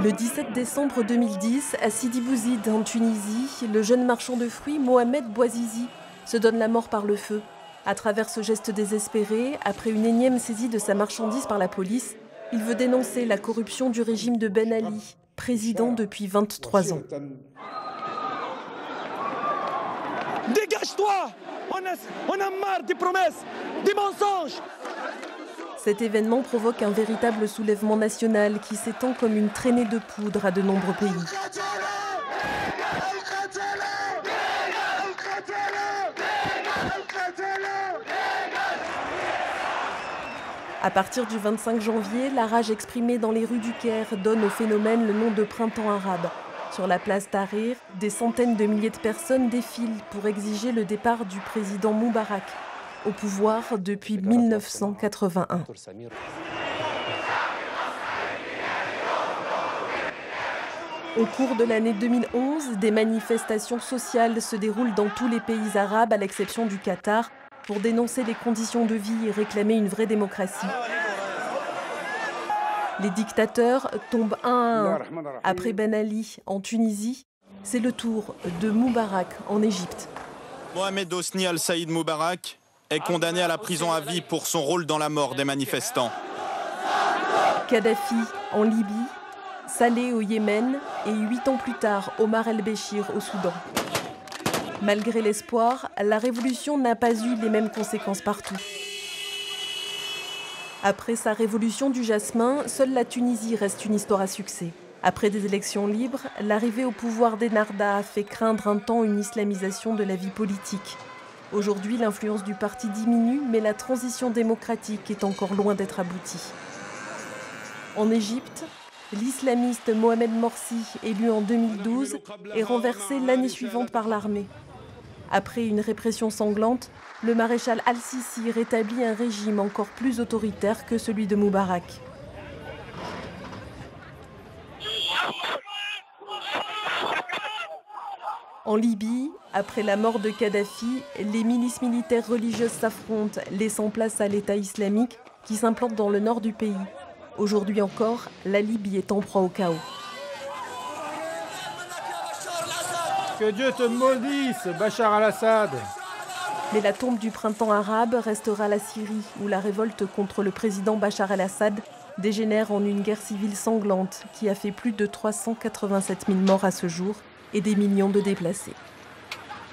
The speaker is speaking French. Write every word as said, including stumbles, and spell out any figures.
Le dix-sept décembre deux mille dix, à Sidi Bouzid, en Tunisie, le jeune marchand de fruits Mohamed Bouazizi se donne la mort par le feu. À travers ce geste désespéré, après une énième saisie de sa marchandise par la police, il veut dénoncer la corruption du régime de Ben Ali, président depuis vingt-trois ans. Dégage-toi! On a, on a marre des promesses, des mensonges! Cet événement provoque un véritable soulèvement national qui s'étend comme une traînée de poudre à de nombreux pays. À partir du vingt-cinq janvier, la rage exprimée dans les rues du Caire donne au phénomène le nom de printemps arabe. Sur la place Tahrir, des centaines de milliers de personnes défilent pour exiger le départ du président Moubarak, au pouvoir depuis mille neuf cent quatre-vingt-un. Au cours de l'année deux mille onze, des manifestations sociales se déroulent dans tous les pays arabes, à l'exception du Qatar, pour dénoncer les conditions de vie et réclamer une vraie démocratie. Les dictateurs tombent un à un. Après Ben Ali en Tunisie, c'est le tour de Moubarak en Égypte. Mohamed Hosni Al-Saïd Moubarak est condamné à la prison à vie pour son rôle dans la mort des manifestants. Kadhafi en Libye, Saleh au Yémen et huit ans plus tard, Omar el-Béchir au Soudan. Malgré l'espoir, la révolution n'a pas eu les mêmes conséquences partout. Après sa révolution du jasmin, seule la Tunisie reste une histoire à succès. Après des élections libres, l'arrivée au pouvoir d'Ennahda a fait craindre un temps une islamisation de la vie politique. Aujourd'hui, l'influence du parti diminue, mais la transition démocratique est encore loin d'être aboutie. En Égypte, l'islamiste Mohamed Morsi, élu en deux mille douze, est renversé l'année suivante par l'armée. Après une répression sanglante, le maréchal Al-Sisi rétablit un régime encore plus autoritaire que celui de Moubarak. En Libye, après la mort de Kadhafi, les milices militaires religieuses s'affrontent, laissant place à l'État islamique qui s'implante dans le nord du pays. Aujourd'hui encore, la Libye est en proie au chaos. Que Dieu te maudisse, Bachar al-Assad! Mais la tombe du printemps arabe restera la Syrie, où la révolte contre le président Bachar el-Assad dégénère en une guerre civile sanglante qui a fait plus de trois cent quatre-vingt-sept mille morts à ce jour et des millions de déplacés.